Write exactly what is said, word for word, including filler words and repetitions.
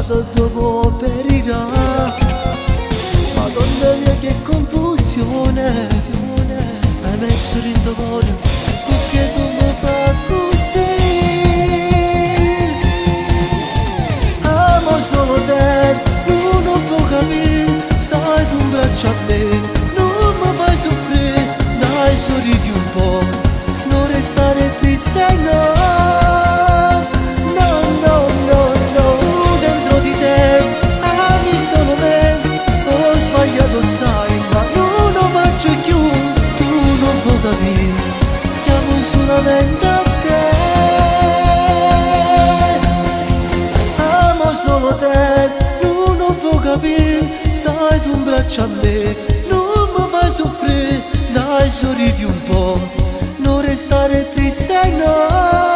lasciato dopo perirà. Madonna mia che confusione, hai messo dentro cuore perché tu mi fai così. Amo solo te, non lo può capire, stai tu in braccio a me, non mi fai soffrire, dai sorridi un po', non restare triste no. Chiamo solamente a te, amo solo te, non lo può capire, stai tu in braccio a me, non mi fai soffrire, dai sorridi un po', non restare triste no.